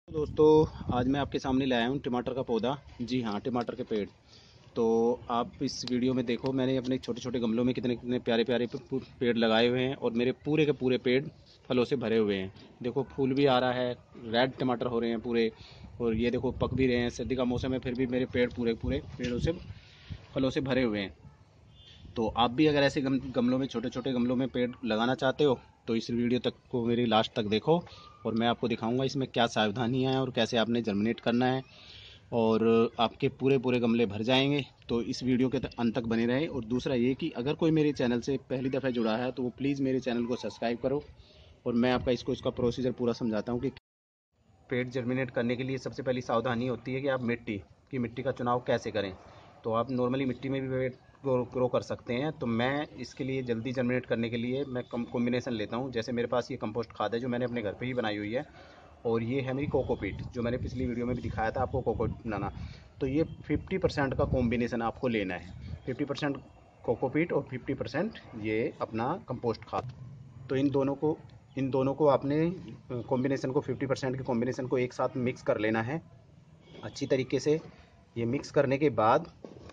दोस्तों, आज मैं आपके सामने लाया हूँ टमाटर का पौधा। जी हाँ, टमाटर के पेड़। तो आप इस वीडियो में देखो, मैंने अपने छोटे छोटे गमलों में कितने कितने प्यारे प्यारे पेड़ लगाए हुए हैं और मेरे पूरे के पूरे पेड़ फलों से भरे हुए हैं। देखो, फूल भी आ रहा है, रेड टमाटर हो रहे हैं पूरे। और ये देखो, पक भी रहे हैं। सर्दी का मौसम है, फिर भी मेरे पेड़ पूरे पूरे पेड़ों से फलों से भरे हुए हैं। तो आप भी अगर ऐसे गमलों में, छोटे छोटे गमलों में पेड़ लगाना चाहते हो तो इस वीडियो तक को मेरी लास्ट तक देखो, और मैं आपको दिखाऊंगा इसमें क्या सावधानियां हैं और कैसे आपने जर्मिनेट करना है। और आपके पूरे पूरे गमले भर जाएंगे। तो इस वीडियो के अंत तक बने रहे। और दूसरा ये कि अगर कोई मेरे चैनल से पहली दफ़ा जुड़ा है तो वो प्लीज़ मेरे चैनल को सब्सक्राइब करो। और मैं आपका इसका प्रोसीजर पूरा समझाता हूँ कि पेड़ जर्मिनेट करने के लिए सबसे पहली सावधानी होती है कि आप मिट्टी का चुनाव कैसे करें। तो आप नॉर्मली मिट्टी में भी पेड़ ग्रो कर सकते हैं। तो मैं इसके लिए जल्दी जर्मिनेट करने के लिए मैं कॉम्बिनेशन लेता हूँ। जैसे मेरे पास ये कंपोस्ट खाद है जो मैंने अपने घर पे ही बनाई हुई है, और ये है मेरी कोकोपीट जो मैंने पिछली वीडियो में भी दिखाया था आपको, कोकोपीट बनाना। तो ये 50% का कॉम्बिनेशन आपको लेना है। 50% कोकोपीट और 50% ये अपना कंपोस्ट खाद। तो इन दोनों को आपने कॉम्बिनेशन को, 50% के कॉम्बिनेशन को एक साथ मिक्स कर लेना है अच्छी तरीके से। ये मिक्स करने के बाद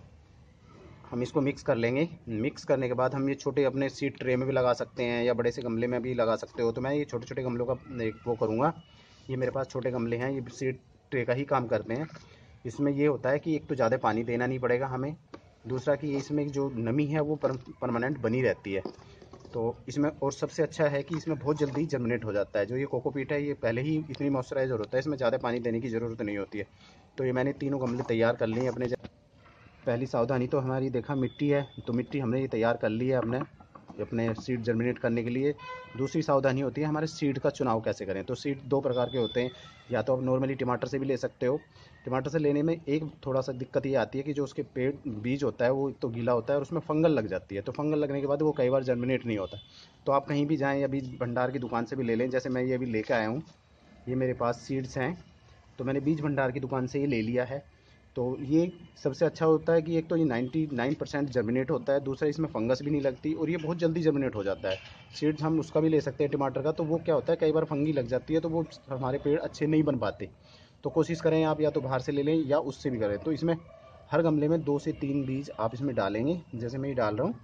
हम इसको मिक्स कर लेंगे। मिक्स करने के बाद हम ये छोटे अपने सीड ट्रे में भी लगा सकते हैं या बड़े से गमले में भी लगा सकते हो। तो मैं ये छोटे छोटे गमलों का एक वो करूँगा। ये मेरे पास छोटे गमले हैं, ये सीड ट्रे का ही काम करते हैं। इसमें ये होता है कि एक तो ज़्यादा पानी देना नहीं पड़ेगा हमें, दूसरा कि इसमें जो नमी है वो परमानेंट बनी रहती है। तो इसमें और सबसे अच्छा है कि इसमें बहुत जल्दी जर्मिनेट हो जाता है। जो ये कोकोपीट है ये पहले ही इतनी मॉइस्चराइजर होता है, इसमें ज़्यादा पानी देने की ज़रूरत नहीं होती है। तो ये मैंने तीनों गमले तैयार कर लिए अपने। पहली सावधानी तो हमारी देखा मिट्टी है, तो मिट्टी हमने ये तैयार कर ली है अपने अपने सीड जर्मिनेट करने के लिए। दूसरी सावधानी होती है हमारे सीड का चुनाव कैसे करें। तो सीड दो प्रकार के होते हैं, या तो आप नॉर्मली टमाटर से भी ले सकते हो। टमाटर से लेने में एक थोड़ा सा दिक्कत ये आती है कि जो उसके पेड़ बीज होता है वो तो गीला होता है और उसमें फंगल लग जाती है। तो फंगल लगने के बाद वो कई बार जर्मिनेट नहीं होता। तो आप कहीं भी जाएँ या बीज भंडार की दुकान से भी ले लें। जैसे मैं ये अभी लेकर आया हूँ, ये मेरे पास सीड्स हैं, तो मैंने बीज भंडार की दुकान से ये ले लिया है। तो ये सबसे अच्छा होता है कि एक तो ये 99% जर्मिनेट होता है, दूसरा इसमें फंगस भी नहीं लगती और ये बहुत जल्दी जर्मिनेट हो जाता है। सीड्स हम उसका भी ले सकते हैं टमाटर का। तो वो क्या होता है, कई बार फंगी लग जाती है तो वो हमारे पेड़ अच्छे नहीं बन पाते। तो कोशिश करें आप या तो बाहर से ले लें या उससे भी करें। तो इसमें हर गमले में 2 से 3 बीज आप इसमें डालेंगे, जैसे मैं ये डाल रहा हूँ।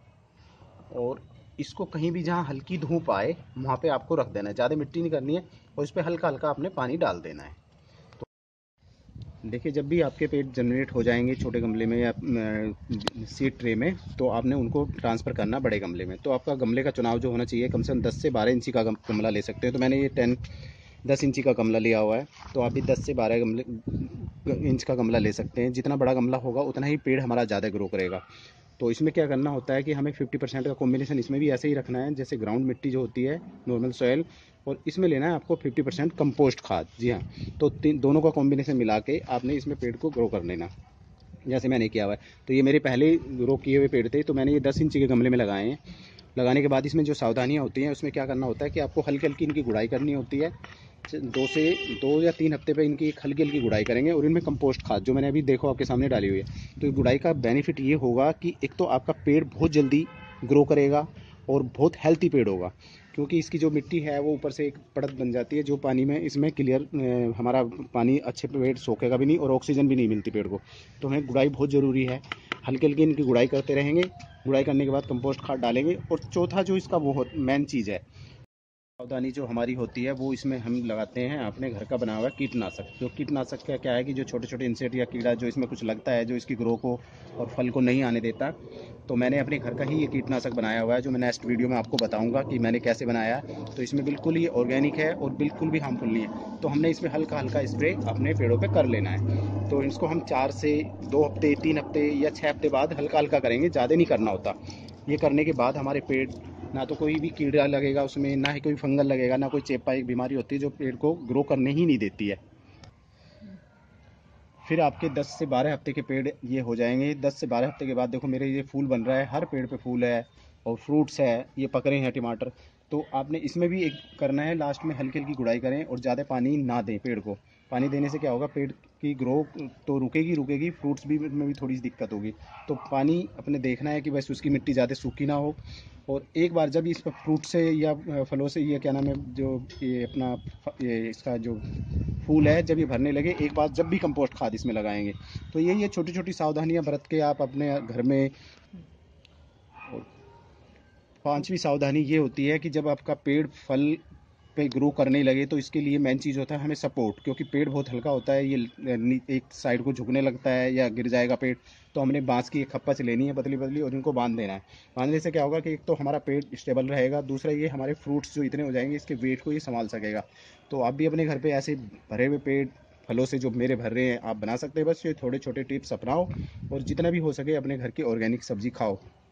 और इसको कहीं भी जहाँ हल्की धूप आए वहाँ पे आपको रख देना है, ज़्यादा मिट्टी नहीं करनी है। और इस पर हल्का हल्का आपने पानी डाल देना है। देखिए, जब भी आपके पेड़ जनरेट हो जाएंगे छोटे गमले में या सीड ट्रे में, तो आपने उनको ट्रांसफ़र करना बड़े गमले में। तो आपका गमले का चुनाव जो होना चाहिए, कम से कम 10 से 12 इंची का गमला ले सकते हैं। तो मैंने ये 10 इंची का गमला लिया हुआ है। तो आप भी 10 से 12 इंच का गमला ले सकते हैं। जितना बड़ा गमला होगा उतना ही पेड़ हमारा ज़्यादा ग्रो करेगा। तो इसमें क्या करना होता है कि हमें 50% का कॉम्बिनेशन इसमें भी ऐसे ही रखना है, जैसे ग्राउंड मिट्टी जो होती है, नॉर्मल सॉयल। और इसमें लेना है आपको 50% कंपोस्ट खाद। जी हाँ। तो दोनों का कॉम्बिनेशन मिला के आपने इसमें पेड़ को ग्रो कर लेना, जैसे मैंने किया हुआ है। तो ये मेरे पहले ग्रो किए हुए पेड़ थे, तो मैंने ये 10 इंची के गमले में लगाए हैं। लगाने के बाद इसमें जो सावधानियाँ होती हैं, उसमें क्या करना होता है कि आपको हल्की हल्की इनकी गुड़ाई करनी होती है। 2 या 3 हफ्ते पे इनकी एक हल्की हल्की गुड़ाई करेंगे, और इनमें कंपोस्ट खाद जो मैंने अभी देखो आपके सामने डाली हुई है। तो गुड़ाई का बेनिफिट ये होगा कि एक तो आपका पेड़ बहुत जल्दी ग्रो करेगा और बहुत हेल्थी पेड़ होगा, क्योंकि इसकी जो मिट्टी है वो ऊपर से एक परत बन जाती है जो पानी में इसमें क्लियर, हमारा पानी अच्छे पेड़ सोखेगा भी नहीं और ऑक्सीजन भी नहीं मिलती पेड़ को। तो हमें गुड़ाई बहुत ज़रूरी है। हल्की हल्की इनकी गुड़ाई करते रहेंगे। गुड़ाई करने के बाद कंपोस्ट खाद डालेंगे। और चौथा जो इसका वो मेन चीज़ है, सावधानी जो हमारी होती है, वो इसमें हम लगाते हैं अपने घर का बना हुआ कीटनाशक। जो कीटनाशक का क्या है कि जो छोटे छोटे इंसेक्ट या कीड़ा जो इसमें कुछ लगता है, जो इसकी ग्रो को और फल को नहीं आने देता। तो मैंने अपने घर का ही ये कीटनाशक बनाया हुआ है, जो मैं नेक्स्ट वीडियो में आपको बताऊंगा कि मैंने कैसे बनाया है। तो इसमें बिल्कुल ही ऑर्गेनिक है और बिल्कुल भी हार्मफुल नहीं है। तो हमने इसमें हल्का हल्का स्प्रे अपने पेड़ों पर कर लेना है। तो इसको हम 4 से 2 हफ्ते, 3 हफ्ते या 6 हफ्ते बाद हल्का हल्का करेंगे, ज़्यादा नहीं करना होता। ये करने के बाद हमारे पेड़, ना तो कोई भी कीड़ा लगेगा उसमें, ना ही कोई फंगल लगेगा, ना कोई चेपा, एक बीमारी होती है जो पेड़ को ग्रो करने ही नहीं देती है। फिर आपके 10 से 12 हफ्ते के पेड़ ये हो जाएंगे। 10 से 12 हफ्ते के बाद देखो मेरे ये फूल बन रहा है, हर पेड़ पे फूल है और फ्रूट्स है, ये पक रहे हैं टमाटर। तो आपने इसमें भी एक करना है, लास्ट में हल्की हल्की गुड़ाई करें और ज़्यादा पानी ना दें पेड़ को। पानी देने से क्या होगा, पेड़ की ग्रो तो रुकेगी रुकेगी, फ्रूट्स भी में भी थोड़ी सी दिक्कत होगी। तो पानी अपने देखना है कि बस उसकी मिट्टी ज़्यादा सूखी ना हो और एक बार जब इस फ्रूट से या फलों से ये क्या नाम है, जो ये अपना ये इसका जो फूल है, जब ये भरने लगे, एक बार जब भी कंपोस्ट खाद इसमें लगाएंगे। तो ये छोटी छोटी सावधानियां बरत के आप अपने घर में। और पांचवी सावधानी ये होती है कि जब आपका पेड़ फल पे ग्रो करने लगे, तो इसके लिए मेन चीज़ होता है हमें सपोर्ट, क्योंकि पेड़ बहुत हल्का होता है, ये एक साइड को झुकने लगता है या गिर जाएगा पेड़। तो हमने बांस की एक खप्पच लेनी है पतली पतली, और इनको बांध देना है। बांधने से क्या होगा कि एक तो हमारा पेड़ स्टेबल रहेगा, दूसरा ये हमारे फ्रूट्स जो इतने हो जाएंगे इसके वेट को ये संभाल सकेगा। तो आप भी अपने घर पे ऐसे भरे हुए पेड़ फलों से जो मेरे भर रहे हैं आप बना सकते हैं। बस ये थोड़े छोटे टिप्स अपनाओ और जितना भी हो सके अपने घर की ऑर्गेनिक सब्जी खाओ।